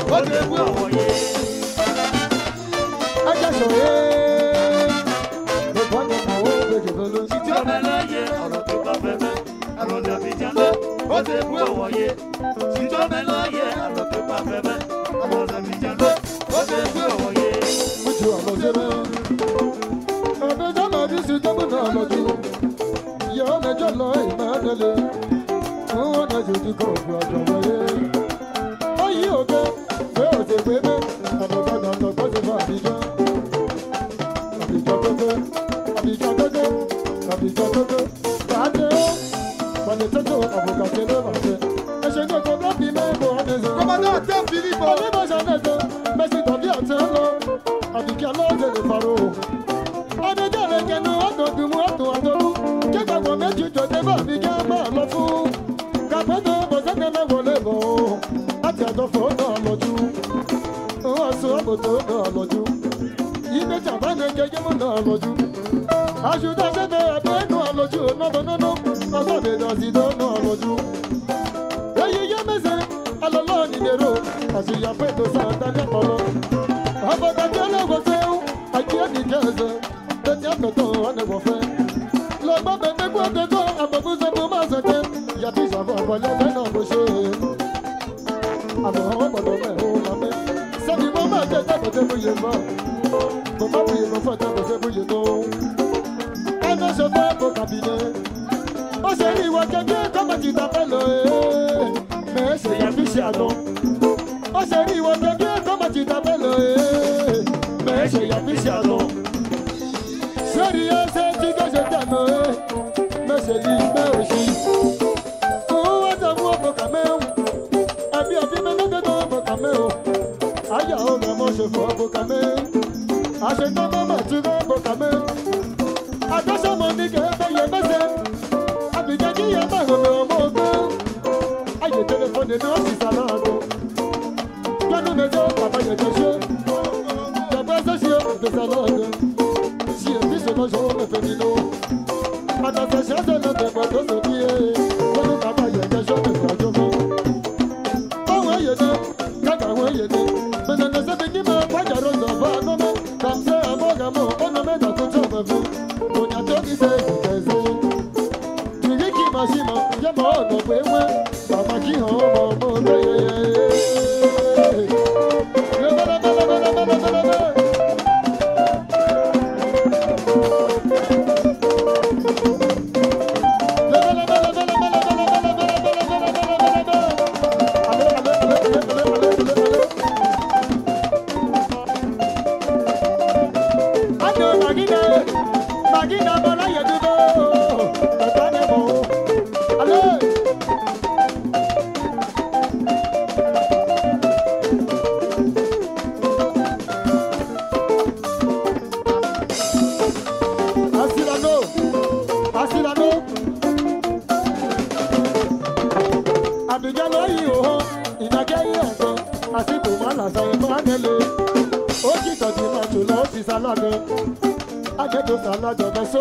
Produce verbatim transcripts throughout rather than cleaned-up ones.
ó ti wú òwòye. Ajá sọ̀rọ̀ ìbọn ní àwọn ògbèjì lọ́lọ́. Títí ọmọ ẹlẹ́yẹ ọ̀rọ̀ tó bá fẹ́ fẹ́, ọ̀rọ̀ dàbí jálọ, ó ti wú òwòye. Títí ọmọ ẹlẹ́yẹ ọ̀rọ̀ tó bá fẹ́ fẹ́, ọ̀rọ̀ dàbí jálọ, ó ti wú òwòye. Ojú àlọ́ sẹ́rẹ̀. Ọ̀dọ́ jọ́lọ́ bí sí tọ́gbù náà lọ́jú. Yọ ọ̀nẹ́jọ́ lọ ìmọ̀ọ́dẹ́lẹ̀. Wọ́n wọ́n náà jòjì kọ̀ ọ̀gbìn ọ̀jọ̀ wọlé. Ó yí òkè pé òsè pé pé ọ̀dọ̀gbọ̀dọ̀ ọ̀dọ̀gbọ̀ ti fọ àbíjọ́. Àbíjọ́ tókó, àbíjọ́ tókó, àbíjọ́ tókó. Kàdé ó, pàlẹ́ tókó àbùkà tẹ́lẹ̀ bàtẹ́. Ẹ̀ṣẹ̀ ní ọkọ̀ bá bí mẹ́bọ̀ ọ̀dẹ́sẹ̀. Kọ́mọdé ọ̀tẹ́ Filipo. Onímọ̀ṣẹ́ ọ̀dẹ́sẹ̀, mẹ́sì tàbí ọ̀tẹ́ lọ. Àbíkí alóòjẹ́ lè farò. Ọdẹ́jọ́ rẹ̀ kẹnu ọ̀tọ̀ dùnmú ọ̀tọ̀ àtọ́lú. Kékàgbọ̀n méjì jọ̀dẹ́ bá mi kẹ́ máa lọ fún. Kàpẹ́tọ̀ bọ̀sẹ́kẹ́lẹ́ wọlé bọ̀. Láti àjọfọ̀ náà lọ́jú. Wọ́n sọ àbòtò náà lọ́jú. Ilé jàmbáni kẹjẹ́mú náà lọ́jú. Aṣùdá ṣẹ́fẹ̀ ẹ̀bẹ́ náà lọ́jú. Nọ́nọ́nọ́nọ́ ọ̀sọ̀dẹ̀ dọ̀sídọ́ náà lọ́jú. Èyí yé mẹ́sẹ̀ alọ́lọ́ nìdèrò. Àṣìyà pẹ̀lú sàǹdánẹ́ pọ̀lọ́. Àbọ̀dàjẹ́ lọ́wọ́ sẹ́wọ́. Àjẹ́ nìkẹ́sẹ̀. Tẹ́tí àkọ́tọ̀ ọ̀nẹ́wọ̀fẹ́. Lọ́gbọ́n bẹ̀ẹ́ kó tẹ́tọ́ àbọ̀bùsọ̀bù máa ṣẹ̀tẹ̀. Yàtí ìṣàbọ̀ ọ̀pọ̀lẹ́fẹ́ náà kò ṣe é. Àmọ́ àwọn gbọ́dọ̀ mẹ́rin ó máa mẹ́. Sẹ́ni wọ́n máa jẹ́ tẹ́kọ̀tẹ́ fúyè mọ́. Mo bá fúyè mọ́ fún tẹ́kọ̀tẹ́ fúyè tó. Ẹnu ṣe fún ẹ̀kọ́ kàbínẹ́. Ó ṣe rí ìwà kékeré kọ́mọ̀tì tàbẹ́ lọ ee. Mẹ́ẹ̀ ṣe yàtí ṣe àná. Ó ṣe rí ìwà kékeré kọ́mọ̀tì tàbẹ́ lọ ee. Mẹ́ẹ̀ ṣe yàtí ṣe àná. Sẹ́ni ẹsẹ̀ tí kò ṣe dànù ee. Mẹ́sẹ̀ ní ìgbẹ́ òṣì. Òun wá tẹ̀ fún ọkọ̀ kàmẹ́hùn. Ẹbí ẹbí mẹ́lẹ́dẹ́ tó ọkọ̀ kàmẹ́hùn. Ayà ó lọ mọ́ ṣe fọ́ ọkọ̀ kàmẹ́hùn. Àṣetọ́ mọ́mọ́ tí ó ọkọ̀ kàmẹ́hùn. Àtọ́sọ́mọ́ ní kẹ́ẹ́fẹ́ yẹ mẹ́sẹ̀. Àbíjẹ́ kí yẹ bá ìrọ̀lẹ́ ọmọ ọgbọ́n. Ayé tẹlifóònù náà sì sálá àgọ́. Gbẹ́nu mẹ́jọ bàbá yẹ jẹ́ ṣe. Jàgbá ẹsẹ̀ ṣe òkè sálá àgọ́. Ṣé èmi ṣe lọ́ṣọ́ ó mẹ́fẹ́ nínú? Àtàṣe ṣẹ́ṣẹ́ lọ tẹ̀gbọ́ tó sọ bí ẹ. Gbẹ́nu bàbá yẹ jẹ́ ṣọ́ mẹ́fẹ́ àjọ mọ́. Báwọn ẹ̀yẹ dé, káàkà àwọn ẹ̀yẹ dé. Mẹ́nẹ̀nẹ̀ sẹ́bi ní máa pàjà rọ̀ṣọ̀ bá a nọ́mọ́. Kàmsẹ́ àmọ́gàmọ́ ọ̀nà mẹ́ta tó tọ̀ mẹ́fẹ́. Ònyà tó ti ṣe ìkẹsẹ̀. Tìríkì màṣímọ̀ yẹ mọ́ ọ̀nà pé wẹ́. Bàbá kí hàn ọmọ ọmọ ọmọ yẹyẹ. Lẹ́bẹ̀lẹ́bẹ̀lẹ́bẹ̀lẹ́bẹ̀lẹ́bẹ̀. Ajedo salajo beso,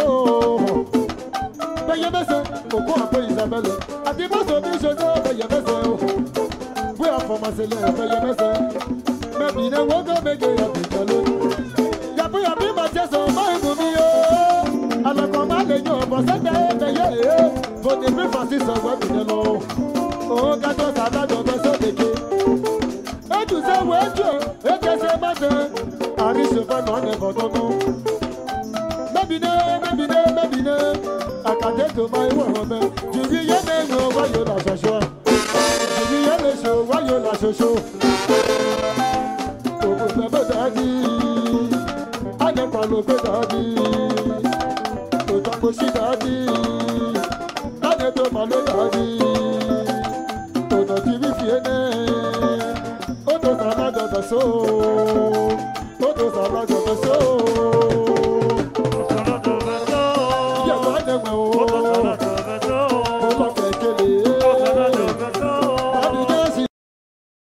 beye bese, oko apo Isabelle. Adi beso bi soso beye bese o. We are for masele beye bese. Maybe ne wogo meje ya bitalo. Yabu yabi ma jeso ma ngumi o. Alako ma le yo bo sete beye e. For the be Francis of we bi lo. O gajo salajo beso deke. Eju se wejo, ekese bate. Ari se fa no ne botomo. Mabine, mabine, mabine. Akade to my woman. Jubi yene no wayo la shosho. Jubi yene sho wayo la shosho. Obo baba dadi. Ane palo pe dadi. Otambo shi dadi. Ane to malo dadi. Ono tibi fiene. Odo sama dodo so. Odo sama dodo so.